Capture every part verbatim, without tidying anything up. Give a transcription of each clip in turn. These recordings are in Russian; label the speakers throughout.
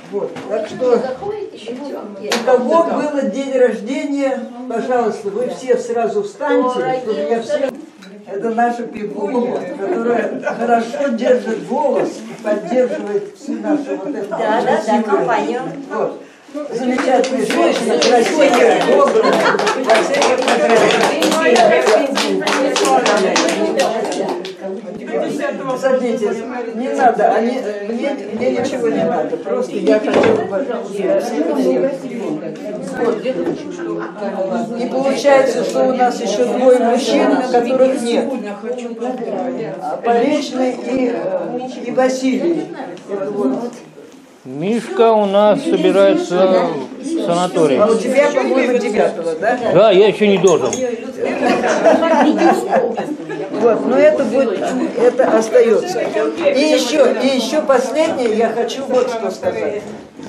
Speaker 1: Вот, так что, у кого было день рождения, пожалуйста, вы все сразу встаньте, чтобы я все... Это наша певунья, которая хорошо держит голос и поддерживает всю нашу вот эту
Speaker 2: да, да, да, компанию.
Speaker 1: Вот. Замечательная женщина, красивая, добрая, во всех отношениях. Садитесь, не надо, они, мне, мне ничего не надо, просто я хочу... И получается, что у нас еще двое мужчин, которых нет. Поречный и, и Василий. Это вот.
Speaker 3: Мишка у нас собирается в санаторий.
Speaker 1: А у тебя, по-моему, девятого, да?
Speaker 3: Да, я еще не должен.
Speaker 1: Вот, но это будет, это остается. И еще, и еще последнее, я хочу вот что сказать.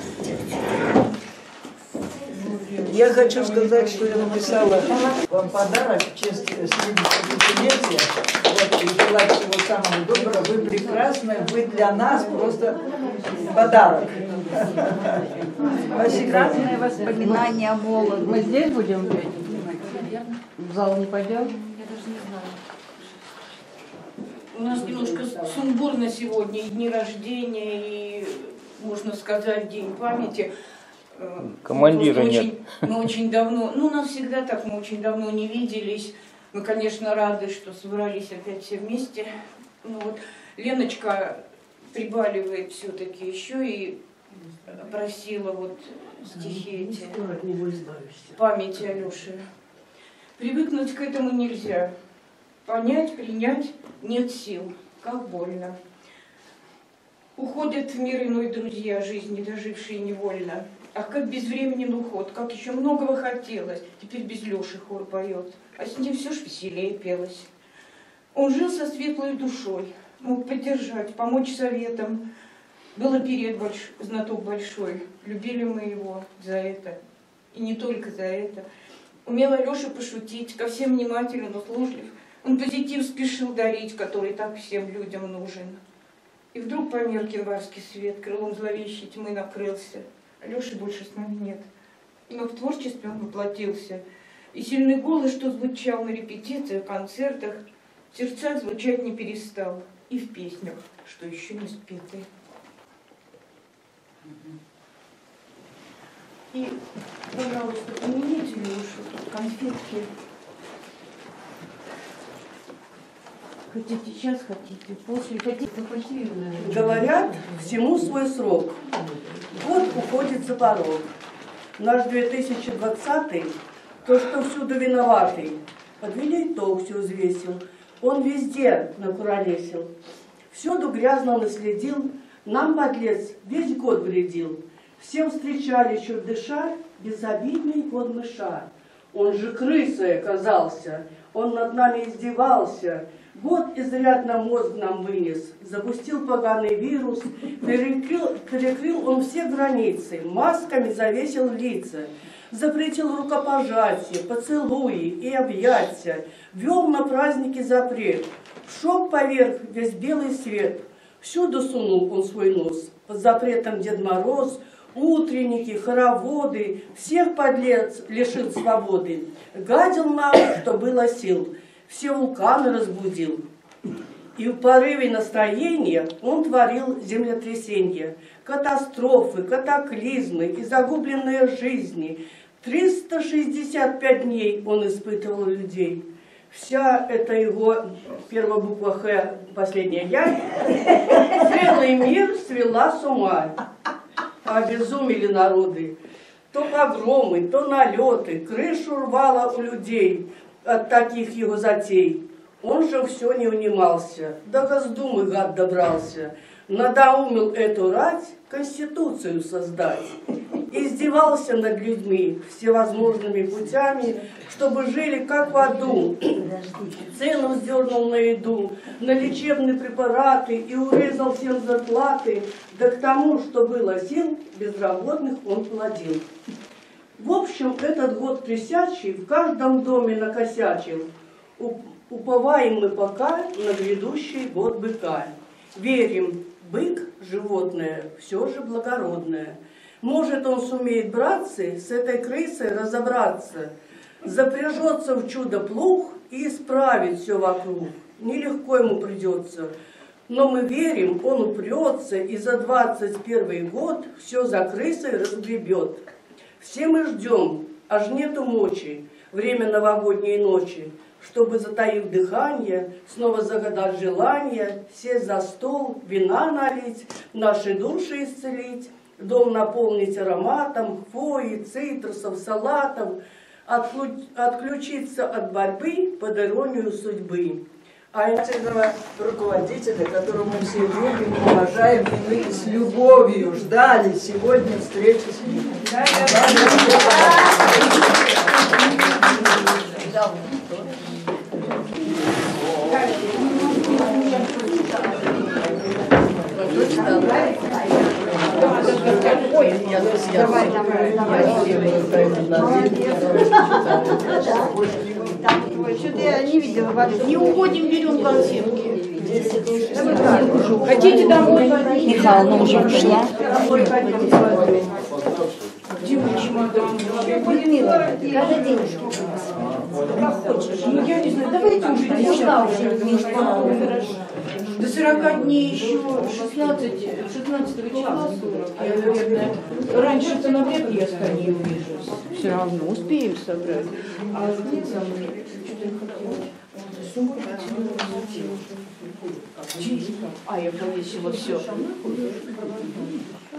Speaker 1: Я хочу сказать, что я написала вам подарок в честь семидесятилетия. Вот, и желаю всего самого доброго. Вы прекрасны, вы для нас просто подарок. Спасибо.
Speaker 2: Прекрасные воспоминания о молодости.
Speaker 4: Мы здесь будем петь? В зал не пойдем?
Speaker 5: У нас немножко сумбурно сегодня, и дни рождения, и, можно сказать, день памяти.
Speaker 3: Командира
Speaker 5: мы
Speaker 3: нет.
Speaker 5: Очень, мы очень давно, ну, у нас всегда так, мы очень давно не виделись. Мы, конечно, рады, что собрались опять все вместе. Ну, вот, Леночка прибаливает все-таки еще и просила вот стихи эти, памяти Алёши. Привыкнуть к этому нельзя. Понять, принять нет сил, как больно. Уходят в мир иной друзья, жизни дожившие невольно. Ах, как безвременен уход, как еще многого хотелось. Теперь без Леши хор поет, а с ним все ж веселее пелось. Он жил со светлой душой, мог поддержать, помочь советам. Был оперет больш... знаток большой, любили мы его за это. И не только за это. Умел Алеша пошутить, ко всем внимателен, услужлив. Он позитив спешил дарить, который так всем людям нужен. И вдруг померк январский свет, крылом зловещей тьмы накрылся. Алёши больше с нами нет, но в творчестве он воплотился. И сильный голос, что звучал на репетициях, концертах, в сердцах звучать не перестал. И в песнях, что еще не спеты. И, пожалуйста, помяните Лешу, тут конфетки. Хотите сейчас, хотите, после, хотите, хотите.
Speaker 6: Говорят, всему свой срок. Год уходит за порог. Наш две тысячи двадцатый, то, что всюду виноватый, подвели итог, все взвесил. Он везде накуролесил. Всюду грязно наследил, нам, подлец, весь год вредил. Всем встречали, чуть дыша, безобидный год мыша. Он же крысой оказался, он над нами издевался. Год изрядно мозг нам вынес, запустил поганый вирус, перекрыл, перекрыл он все границы, масками завесил лица, запретил рукопожатие, поцелуи и объятия, ввел на праздники запрет, в шок поверх весь белый свет, всюду сунул он свой нос, под запретом Дед Мороз, утренники, хороводы, всех подлец лишил свободы, гадил нам, что было сил, все вулканы разбудил. И в порыве настроения он творил землетрясения, катастрофы, катаклизмы и загубленные жизни. триста шестьдесят пять дней он испытывал людей. Вся эта его, первая буква Х, последняя Я, целый мир свела с ума. Обезумели народы. То погромы, то налеты, крышу рвало у людей от таких его затей. Он же все не унимался, до Госдумы гад добрался, надоумил эту рать конституцию создать. Издевался над людьми всевозможными путями, чтобы жили как в аду. Цену сдернул на еду, на лечебные препараты и урезал всем зарплаты, да к тому, что было сил, безработных он плодил. В общем, этот год присячий в каждом доме накосячил. Уповаем мы пока на грядущий год быка. Верим, бык, животное, все же благородное. Может, он сумеет, братцы, с этой крысой разобраться, запряжется в чудо-плуг и исправит все вокруг. Нелегко ему придется, но мы верим, он упрется и за двадцать первый год все за крысой разгребет. Все мы ждем, аж нету мочи, время новогодней ночи, чтобы, затаив дыхание, снова загадать желание, сесть за стол, вина налить, наши души исцелить, дом наполнить ароматом, хвои, цитрусов, салатов, отключиться от борьбы под иронию судьбы.
Speaker 1: А этого руководителя, которого мы все любим, уважаем, и мы с любовью ждали сегодня встречи с ним.
Speaker 2: Давай, давай, давай. Что-то я не видела.
Speaker 5: Не уходим, берем конфетки. Хотите домой?
Speaker 2: Михаил, ну уже ушла.
Speaker 5: Где мой чемодан?
Speaker 2: Людмила, когда денежки? Как хочешь.
Speaker 5: Ну я не знаю, давайте уже десять. До сорока дней еще шестнадцать, шестнадцатого числа сорок. Я, наверное, раньше-то навряд ли я с Таней увижусь. Все равно успеем собрать. А тут самое, что-то я хотела. Сумку потянула. А, я повесила все.